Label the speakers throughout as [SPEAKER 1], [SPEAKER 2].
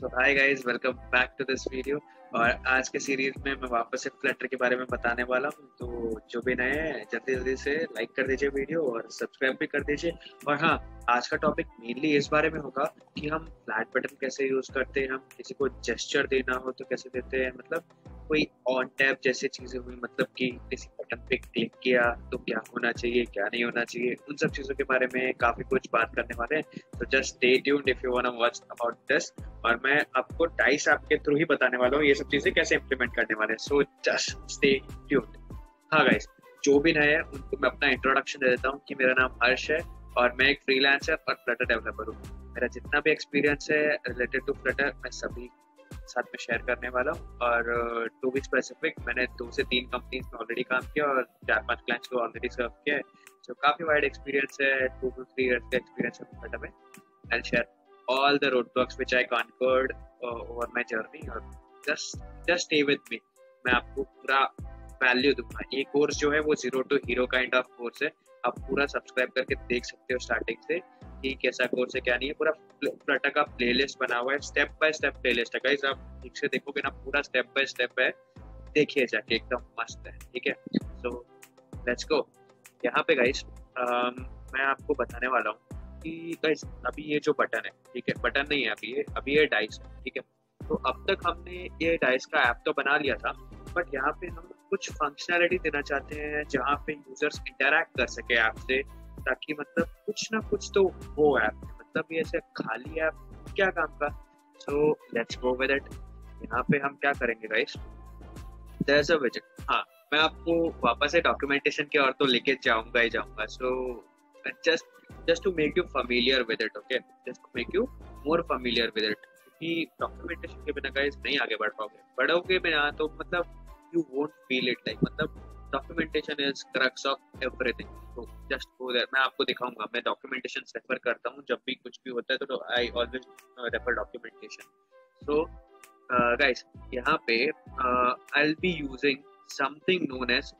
[SPEAKER 1] So hi guys, welcome back to this video. और आज के सीरीज में मैं वापस से फ्लटर के बारे में बताने वाला हूँ। तो जो भी नए हैं जल्दी जल्दी से लाइक कर दीजिए वीडियो और सब्सक्राइब भी कर दीजिए। और हाँ, आज का टॉपिक मेनली इस बारे में होगा कि हम फ्लैट बटन कैसे यूज करते हैं, हम किसी को जेस्चर देना हो तो कैसे देते हैं, मतलब कोई ऑन टैप जैसी चीजें हुई, मतलब कि किसी बटन पे क्लिक किया तो क्या होना चाहिए क्या नहीं होना चाहिए, उन सब चीजों के बारे में काफी कुछ बात करने वाले हैं। तो just stay tuned if you want to watch about this. और मैं आपको डाइस ऐप के थ्रू ही बताने वाला हूँ ये सब चीजें कैसे इंप्लीमेंट करने वाले हैं। So just stay tuned. हाँ गाइस, जो भी नए हैं उनको मैं अपना इंट्रोडक्शन दे देता हूँ कि मेरा नाम हर्ष है और मैं एक फ्रीलांसर और फ्लटर डेवलपर हूँ। मेरा जितना भी एक्सपीरियंस है रिलेटेड टू फ्लटर मैं सभी साथ में शेयर करने वाला हूँ। और टू बी स्पेसिफिक, मैंने 2 से 3 कंपनीज में ऑलरेडी काम किया और 4-5 क्लाइंट्स को ऑलरेडी सर्व किया है। तो काफी वाइड एक्सपीरियंस है, 2 to 3 years का एक्सपीरियंस है फ्लटर में। I'll share all the roadblocks which I conquered over my journey और just stay with me। मैं आपको पूरा वैल्यू दूंगा। ये कोर्स जो है वो 0 to hero kind of course है। आप पूरा सब्सक्राइब करके देख सकते हो स्टार्टिंग से कि कैसा कोर्स है क्या नहीं है। पूरा फ्लटर का प्लेलिस्ट बना हुआ है, स्टेप बाय स्टेप प्लेलिस्ट है गाइस। आप ठीक से देखोगे ना, पूरा स्टेप बाय स्टेप है, देखिए जाके, एकदम मस्त है। ठीक है, सो लेट्स गो। यहाँ पे गाइस मैं आपको बताने वाला हूँ कि गाइस अभी ये जो बटन है, ठीक है, बटन नहीं है अभी ये डाइस है। ठीक है, तो अब तक हमने ये डाइस का ऐप तो बना लिया था, बट यहाँ पे हम कुछ फंक्शनैलिटी देना चाहते हैं जहाँ पे यूजर्स इंटरैक्ट कर सके ऐप से, ताकि मतलब कुछ ना कुछ तो हो ऐप में। मतलब ये ऐसे खाली ऐप क्या काम का। So let's go with it. यहाँ पे हम क्या करेंगे गाइस, देयर इज अ विजेट। हाँ, मैं आपको वापस से डॉक्यूमेंटेशन की ओर तो लेके जाऊंगा ही जाऊंगा। So just to make you familiar with it, okay, just to make you more familiar with it। क्योंकि डॉक्यूमेंटेशन के बिना गाइस नहीं आगे बढ़ोगे बिना तो मतलब you won't feel it, like मतलब documentation is crux of everything. तो जस्ट गो देयर, मैं आपको दिखाऊंगा। मैं डॉक्यूमेंटेशन रेफर करता हूँ जब भी कुछ भी होता है, तो I always refer documentation. So guys यहाँ पे I will be using something known as,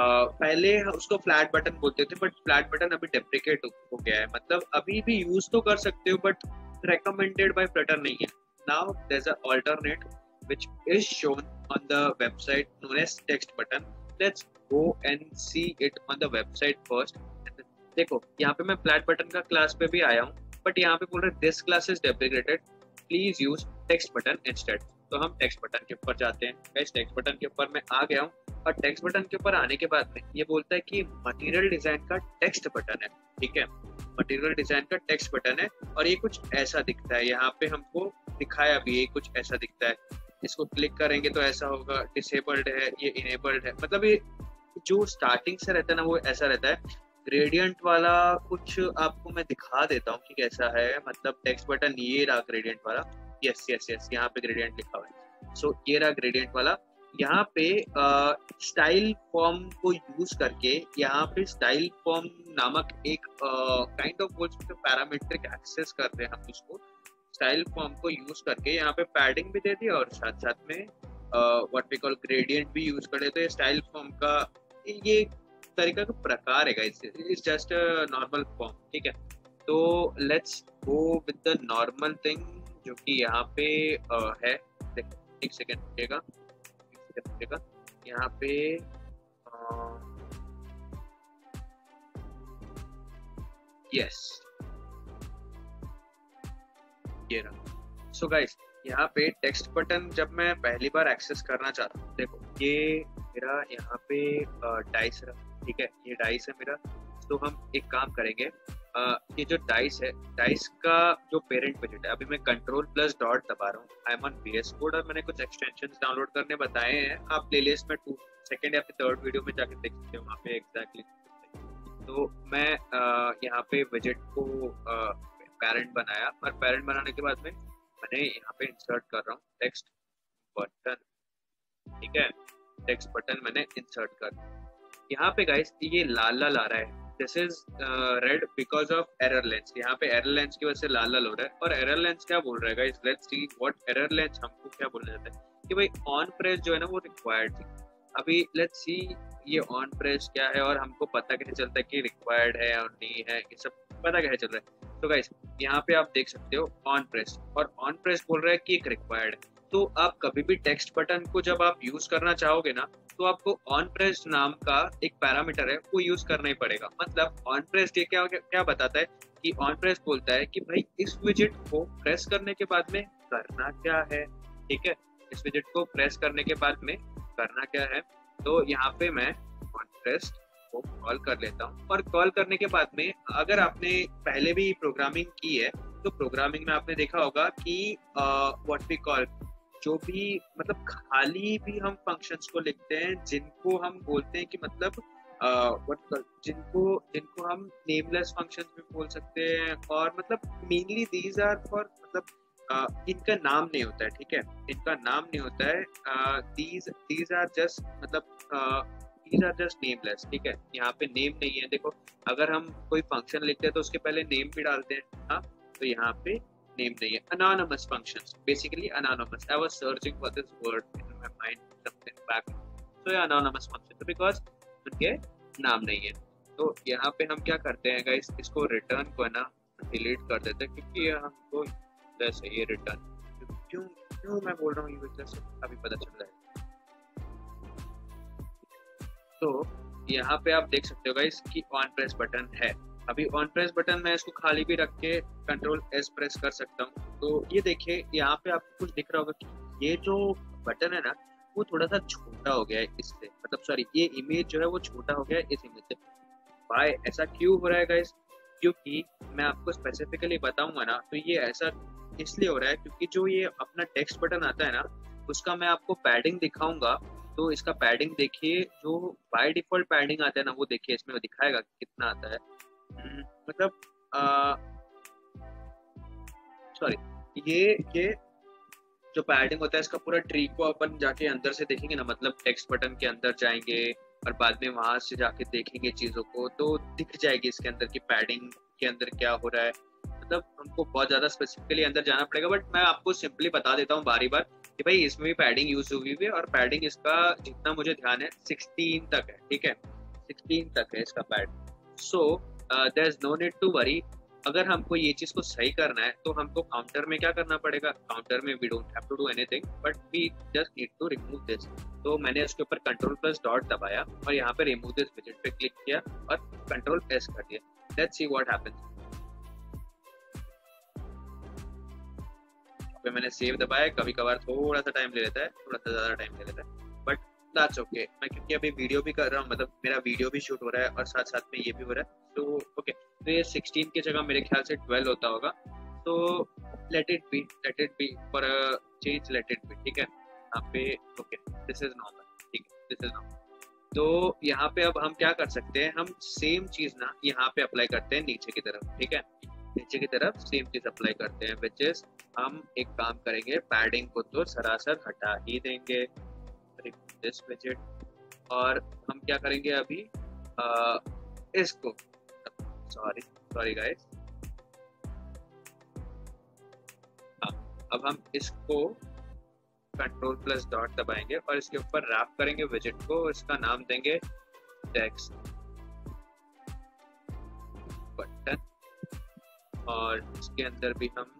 [SPEAKER 1] पहले उसको फ्लैट बटन बोलते थे, बट फ्लैट बटन अभी डेप्रिकेट हो गया है। मतलब अभी भी यूज तो कर सकते हो बट recommended by Flutter नहीं है। Now there's an alternate which is shown on the website known as text button। Let's go and see it on the website first। देखो यहाँ पे मैं फ्लैट बटन का क्लास पे भी आया हूँ, बट यहाँ पे बोल रहे this class is deprecated, please use text button instead. तो हम टेक्स्ट बटन के ऊपर जाते हैं। टेक्स्ट बटन के ऊपर मैं आ गया हूँ और टेक्स्ट बटन के ऊपर आने के बाद में ये बोलता है कि मटेरियल डिजाइन का टेक्स्ट बटन है। ठीक है, मटेरियल डिजाइन का टेक्स्ट बटन है और ये कुछ ऐसा दिखता है। यहाँ पे हमको दिखाया भी ये कुछ ऐसा दिखता है। इसको क्लिक करेंगे तो ऐसा होगा, डिसेबल्ड है, ये इनेबल्ड है। मतलब ये जो स्टार्टिंग से रहता है ना वो ऐसा रहता है। ग्रेडियंट वाला कुछ आपको मैं दिखा देता हूँ कि कैसा है। मतलब टेक्स्ट बटन ये रहा ग्रेडियंट वाला। यस यस यस, यहाँ पे ग्रेडियंट लिखा हुआ है। सो ये रहा ग्रेडियंट वाला। यहाँ पे स्टाइल फॉर्म को यूज करके, यहाँ पे स्टाइल फॉर्म नामक एक काइंड ऑफ बोल सकते पैरामीट्रिक एक्सेस कर रहे हैं हम उसको। स्टाइल फॉर्म को यूज करके यहाँ पे पैडिंग भी दे दिया और साथ साथ में व्हाट वी कॉल ग्रेडियंट भी यूज कर लेते हैं। स्टाइल फॉर्म का ये तरीका का प्रकार है guys, it's just normal form. ठीक है, तो let's go with the normal thing जो कि यहाँ पे है। एक सेकेंड रुकेगा, यहाँ पे यस ये रहा। सो गाइस यहाँ पे टेक्स्ट बटन जब मैं पहली बार एक्सेस करना चाहता हूँ, देखो ये मेरा यहाँ पे डाइस रहा। ठीक है, ये डाइस है मेरा। तो हम एक काम करेंगे, ये जो डाइस है, डाइस का जो पेरेंट बजट है, अभी मैं Ctrl+. दबा रहा हूँ। I am on VS Code और मैंने कुछ एक्सटेंशंस डाउनलोड करने बताए हैं। आप प्लेलिस्ट में 2nd या फिर 3rd वीडियो में जाके देख सकते हो, वहाँ पे एग्जैक्टली। तो मैं यहाँ पे बजट को पेरेंट बनाया और पेरेंट बनाने के बाद में मैंने यहाँ पे इंसर्ट कर रहा हूँ टेक्स्ट बटन। ठीक है, टेक्स्ट बटन मैंने इंसर्ट कर। यहाँ पे गाइस ये लाल लाल आ रहा है, this is red because of error lens. यहाँ पे एरर लेंस की वजह से लाल लाल हो रहा है। और एरर लेंस क्या बोल रहा है guys, let's see what error lens हमको क्या बोलना चाहता है कि भाई ऑन प्रेस जो है ना वो रिक्वायर्ड थी। अभी लेट्स सी ये ऑन प्रेस क्या है और हमको पता कैसे चलता है कि रिक्वायर्ड है और नहीं है, ये सब पता कैसे चल रहा है। तो गाइस यहाँ पे आप देख सकते हो ऑन प्रेस, और ऑन प्रेस बोल रहा है कि एक रिक्वायर्ड है। तो आप कभी भी टेक्स्ट बटन को जब आप यूज करना चाहोगे ना, तो आपको ऑन प्रेस नाम का एक पैरामीटर है वो यूज करना ही पड़ेगा। मतलब ऑन प्रेस ये क्या क्या बताता है कि ऑन प्रेस बोलता है कि भाई इस विजेट को प्रेस करने के बाद में करना क्या है, ठीक है। इस विजेट को प्रेस करने के बाद में करना क्या है। तो यहाँ पे मैं ऑन प्रेस को कॉल कर लेता हूँ, और कॉल करने के बाद में अगर आपने पहले भी प्रोग्रामिंग की है तो प्रोग्रामिंग में आपने देखा होगा कि व्हाट वी कॉल, जो भी मतलब खाली भी हम फंक्शंस को लिखते हैं जिनको हम बोलते हैं कि मतलब जिनको जिनको हम नेमलेस फंक्शंस भी बोल सकते हैं, और मतलब मेनली दीज आर फॉर मतलब इनका नाम नहीं होता है, ठीक है। इनका नाम नहीं होता है, दीज आर जस्ट मतलब these are just nameless, ठीक है। यहाँ पे नेम नहीं है। देखो अगर हम कोई फंक्शन लिखते हैं तो उसके पहले नेम भी डालते हैं, हाँ। तो यहाँ पे नेम नहीं है। anonymous functions, basically anonymous. I was searching for this word in my mind something back, so yeah, anonymous function, because उनके नाम नहीं है। तो यहाँ पे हम क्या करते हैं गाइस, इसको रिटर्न को है ना डिलीट कर देते हैं, क्योंकि ये हमको जैसे ये रिटर्न क्यों क्यों मैं बोल रहा हूँ ये जैसे अभी पता चल रहा है। तो यहाँ पे आप देख सकते हो गाइस कि ऑन प्रेस बटन है। अभी ऑन प्रेस बटन मैं इसको खाली भी रख के कंट्रोल एस प्रेस कर सकता हूँ। तो ये देखिए यहाँ पे आपको कुछ दिख रहा होगा कि ये जो बटन है ना वो थोड़ा सा छोटा हो गया है इससे, मतलब सॉरी ये इमेज जो है वो छोटा हो गया है इस इमेज से। भाई ऐसा क्यों हो रहा है गाइस, क्योंकि मैं आपको स्पेसिफिकली बताऊंगा ना, तो ये ऐसा इसलिए हो रहा है क्योंकि जो ये अपना टेक्स्ट बटन आता है ना उसका मैं आपको पैडिंग दिखाऊंगा। तो इसका पैडिंग देखिए, जो बाय डिफॉल्ट पैडिंग आता है ना वो देखिए इसमें दिखाएगा कितना आता है। मतलब सॉरी ये जो पैडिंग होता है इसका पूरा ट्री को अपन जाके अंदर से देखेंगे ना, मतलब टेक्स्ट बटन के अंदर जाएंगे और बाद में वहां से जाके देखेंगे चीजों को, तो दिख जाएगी इसके अंदर की पैडिंग के अंदर क्या हो रहा है। मतलब हमको बहुत ज्यादा स्पेसिफिकली अंदर जाना पड़ेगा, बट मैं आपको सिंपली बता देता हूँ बारी बार कि भाई इसमें भी पैडिंग यूज हुई है, और पैडिंग इसका जितना मुझे ध्यान है 16 तक है, ठीक है। 16 तक है इसका pad. So there is no need to worry. अगर हमको ये चीज को सही करना है तो हमको काउंटर में क्या करना पड़ेगा, काउंटर में we don't have to do anything but we just need to remove this. तो मैंने इसके ऊपर कंट्रोल प्लस डॉट दबाया और यहाँ पे रिमूव दिस विजेट पे क्लिक किया और कंट्रोल एस कर दिया। Let's see what happens. पे मैंने सेव दबाया, कभी कभार थोड़ा सा टाइम ले लेता है, थोड़ा सा ज्यादा टाइम ले लेता है, बट दैट्स ओके। मैं क्योंकि अभी वीडियो भी कर रहा हूँ, मतलब मेरा वीडियो भी शूट हो रहा है और साथ साथ में ये भी हो रहा है, तो ओके। तो ये 16 की जगह मेरे ख्याल से 12 होता होगा, तो let it be for a change, let it be, ठीक है। यहाँ पे ओके दिस इज नॉर्मल, ठीक है, दिस इज नॉर्मल। तो यहाँ पे अब हम क्या कर सकते हैं, हम सेम चीज ना यहाँ पे अप्लाई करते हैं नीचे की तरफ, ठीक है। नीचे की तरफ सेम चीज अप्लाई करते हैं, विच इज हम एक काम करेंगे, पैडिंग को तो सरासर हटा ही देंगे दिस विजेट, और हम क्या करेंगे अभी इसको, सॉरी गाइस, अब हम इसको कंट्रोल प्लस डॉट दबाएंगे और इसके ऊपर रैप करेंगे विजेट को, इसका नाम देंगे टेक्स्ट बटन, और इसके अंदर भी हम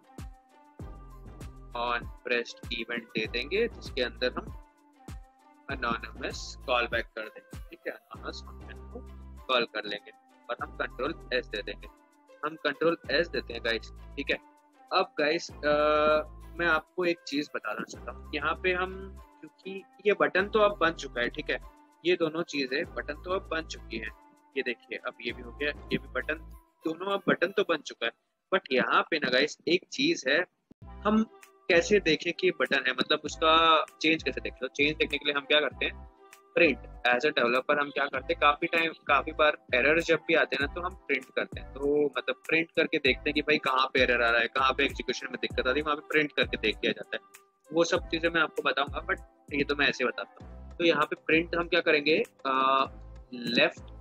[SPEAKER 1] ऑन प्रेस्ड इवेंट दे देंगे जिसके अंदर हम अनोनिमस कॉल बैक कर देंगे, ठीक है। अनोनिमस फंक्शन को कॉल कर लेंगे और हम कंट्रोल एस दे देंगे। हम कंट्रोल एस देते हैं गाइस, ठीक है। अब गाइस मैं आपको एक चीज बताना चाहता हूँ, यहाँ पे हम क्योंकि ये बटन तो अब बन चुका है, ठीक है। ये दोनों चीजें बटन तो अब बन चुकी है, ये देखिए अब ये भी हो गया, ये भी बटन, दोनों अब बटन तो बन चुका है। बट यहाँ पे ना गाइस एक चीज है, हम कैसे देखें कि बटन है, मतलब उसका चेंज कैसे देखें। तो चेंज देखने के लिए हम क्या करते हैं, प्रिंट। एज अ डेवलपर हम क्या करते हैं, काफी बार एरर जब भी आते हैं ना तो हम प्रिंट करते हैं। तो मतलब प्रिंट करके देखते हैं कि भाई कहाँ पे एरर आ रहा है, कहाँ पे एग्जीक्यूशन में दिक्कत आ रही है, वहाँ पे प्रिंट करके देख लिया जाता है। वो सब चीजें मैं आपको बताऊंगा, बट ये तो मैं ऐसे बताता हूँ। तो यहाँ पे प्रिंट हम क्या करेंगे, left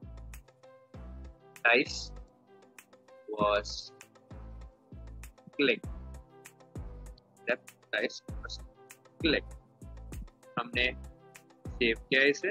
[SPEAKER 1] dice was click, left dice was click, हमने सेव किया इसे,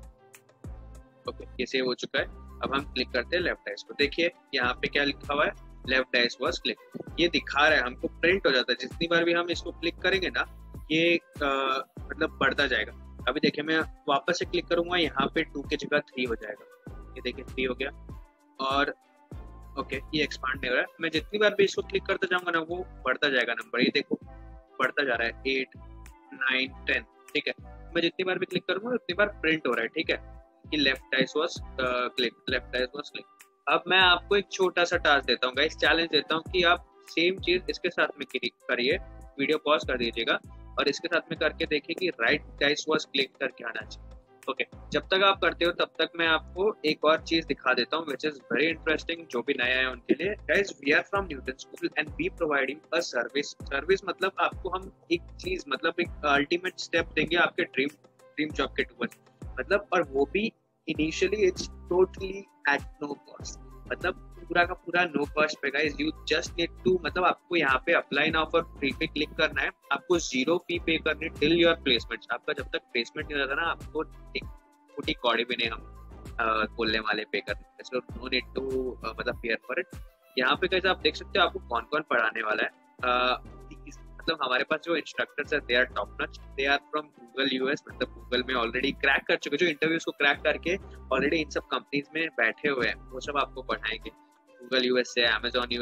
[SPEAKER 1] ओके ये सेव हो चुका है। अब हम क्लिक करते हैं लेफ्ट डाइस को, देखिए यहाँ पे क्या लिखा हुआ है, लेफ्ट डाइस वाज क्लिक, ये दिखा रहा है हमको, प्रिंट हो जाता है जितनी बार भी हम इसको क्लिक करेंगे ना, ये मतलब बढ़ता जाएगा। अभी देखिए मैं वापस से क्लिक करूंगा, यहाँ पे 2 की जगह 3 हो जाएगा, ये देखिए 3 हो गया। और ओके ये एक्सपांड नहीं हो रहा है, मैं जितनी बार भी इसको क्लिक करता जाऊंगा ना वो बढ़ता जाएगा नंबर, ये देखो बढ़ता जा रहा है 8 9 10, ठीक है। मैं जितनी बार भी क्लिक करूंगा उतनी बार प्रिंट हो रहा है, ठीक है, कि left dice was click, left dice was click. अब मैं आपको एक छोटा सा टास्क देता हूँ गाइस, चैलेंज देता हूँ कि आप सेम चीज इसके साथ में करिए, वीडियो पॉज कर दीजिएगा और इसके साथ में करके देखिए कि राइट डाइस वाज क्लिक करके आना चाहिए। ओके जब तक आप करते हो तब तक मैं आपको एक और चीज दिखा देता हूँ विच इज वेरी इंटरेस्टिंग, जो भी नया है उनके लिए। Guys we are from Newton School and we providing a service. Service मतलब आपको हम एक चीज, मतलब एक अल्टीमेट स्टेप देंगे आपके ड्रीम जॉब के टुवर्ड्स, मतलब, और वो भी initially it's totally at no cost, मतलब पूरा का पूरा नो कॉस्ट पे guys. You just need to, मतलब आपको यहाँ पे अप्लाई नाउ फॉर फ्री पे क्लिक करना है, आपको 0 फी पे करनी टिल योर प्लेसमेंट। आपका जब तक प्लेसमेंट नहीं रहता ना, आपको एक छोटी कौड़ी भी नहीं हम बोलने वाले पे करने, सो नो नीड टू मतलब फेयर फॉर इट। यहाँ पे गाइस आप देख सकते हो आपको कौन कौन पढ़ाने वाला है। मतलब हमारे पास जो इंस्ट्रक्टर्स है they are top notch, they are from Google US, मतलब गूगल में ऑलरेडी क्रैक कर चुके, जो इंटरव्यूज को क्रैक करके ऑलरेडी इन सब कंपनीज में बैठे हुए हैं, वो सब आपको पढ़ाएंगे। गूगल यूएस से,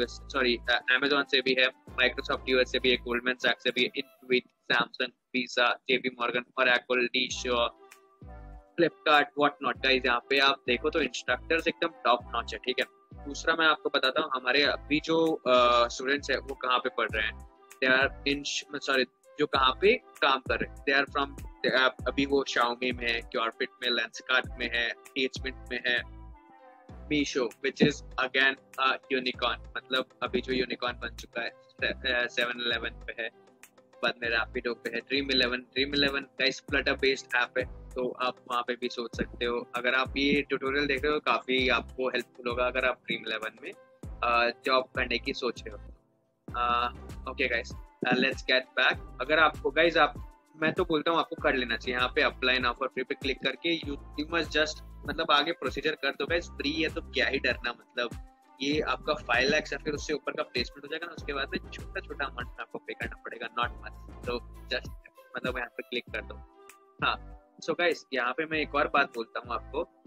[SPEAKER 1] अमेजोन से भी है, माइक्रोसॉफ्ट यूएस से भी है, गोल्डमैन सैक्स से भी है, institute, Samsung, visa, JP Morgan, Oracle, डीशो, Flipkart, what not. Guys यहाँ पे आप देखो तो इंस्ट्रक्टर्स एकदम टॉप नॉच है, ठीक है। दूसरा मैं आपको बताता हूँ हमारे अभी जो स्टूडेंट्स है वो कहाँ पे पढ़ रहे हैं, दे आर इन, सॉरी, जो कहाँ पे काम कर रहे हैं, दे आर फ्रॉम, अभी वो शाओमी में है, क्योरफिट में, लेंसकार्ट में है, टीचमिंट में है, Meesho which is again unicorn, मतलब अभी जो यूनिकॉर्न बन चुका है, 7-Eleven पे है, बाद में रैपिडो पे है, ड्रीम इलेवन का इस फ्लटर बेस्ड ऐप है, तो आप वहाँ पे भी सोच सकते हो। अगर आप ये ट्यूटोरियल देख रहे हो काफी आपको हेल्पफुल होगा अगर आप ड्रीम इलेवन में जॉब करने की सोच रहे हो। Okay guys let's get back. अगर आपको गाइस मैं तो बोलता हूँ आपको कर लेना चाहिए, यहाँ पे अप्लाई नाउ फॉर फ्री पे क्लिक करके यू मस्ट जस्ट, मतलब आगे प्रोसीजर कर दो गाइस, फ्री है तो क्या ही डरना, मतलब ये आपका 5 लाख या फिर उससे ऊपर का प्लेसमेंट हो जाएगा ना, उसके बाद में छोटा छोटा अमाउंट आपको पे करना पड़ेगा, नॉट मच, तो जस्ट मतलब यहाँ पे क्लिक कर दो। हाँ सो गाइस यहाँ पे मैं एक और बात बोलता हूँ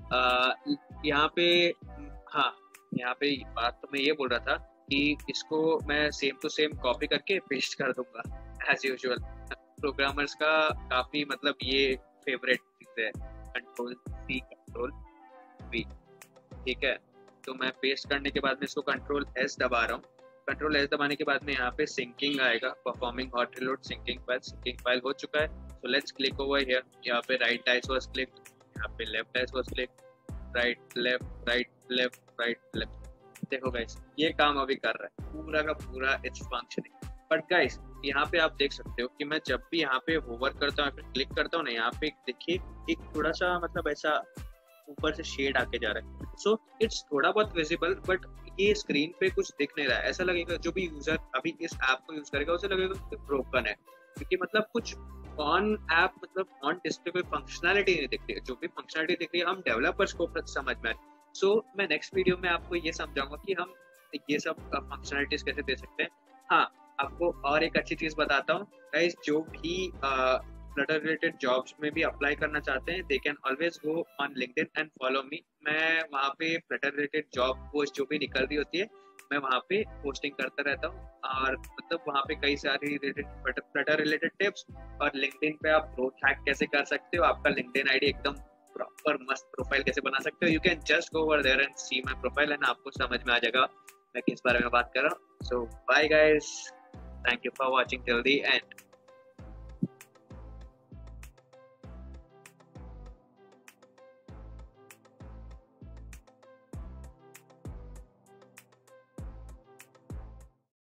[SPEAKER 1] आपको, यहाँ पे, हाँ यहाँ पे बात तो मैं ये बोल रहा था कि इसको मैं सेम टू सेम कॉपी करके पेस्ट कर दूंगा एज यूजुअल। प्रोग्रामर्स का काफी मतलब ये फेवरेट चीज है, Ctrl+C Ctrl+V, ठीक है। तो मैं पेस्ट करने के बाद में इसको Ctrl+S दबा रहा हूँ, Ctrl+S दबाने के बाद में यहाँ पे सिंकिंग आएगा, performing hot reload syncing file हो चुका है। So let's click over here, यहाँ पे राइट डाइस वाज क्लिक, यहाँ पे left dice was click, right left right left right left. देखो गाइस ये काम अभी कर रहा है, पूरा का पूरा इट्स फंक्शनिंग। बट गाइस यहाँ पे आप देख सकते हो कि मैं जब भी यहाँ पे होवर करता हूँ, फिर क्लिक करता हूँ ना, यहाँ पे देखिए एक थोड़ा सा मतलब ऐसा ऊपर से शेड आके जा रहा है, सो इट्स थोड़ा बहुत विजिबल, बट ये स्क्रीन पे कुछ दिख नहीं रहा है। ऐसा लगेगा जो भी यूजर अभी इस ऐप को यूज करेगा उसे लगेगा कि ब्रोकन है, क्योंकि मतलब कुछ ऑन ऐप, मतलब ऑन डिस्प्ले कोई फंक्शनैलिटी नहीं दिख रही है, जो भी फंक्शनैलिटी दिख रही है हम डेवलपर्स को समझ में आए। सो मैं नेक्स्ट वीडियो में आपको ये समझाऊंगा कि हम ये सब फंक्शनैलिटीज कैसे दे सकते हैं। हाँ आपको और एक अच्छी चीज बताता हूँ गाइस, जो भी फ्लटर रिलेटेड जॉब्स में भी अप्लाई करना चाहते हैं, they can always go on LinkedIn and follow me. मैं वहाँ पे फ्लटर रिलेटेड जॉब पोस्ट जो भी निकल रही होती है मैं वहाँ पे पोस्टिंग करता रहता हूँ, और मतलब वहाँ पे कई सारी फ्लटर रिलेटेड टिप्स, और लिंक्डइन पे आप ग्रोथ हैक कैसे कर सकते हो, आपका लिंक्डइन आईडी एकदम प्रॉपर मस्त प्रोफाइल कैसे बना सकते हो, you can just go over there and see my profile एंड आपको समझ में आ जाएगा मैं किस बारे में बात कर रहा हूँ। So bye guys, thank you for watching till the and.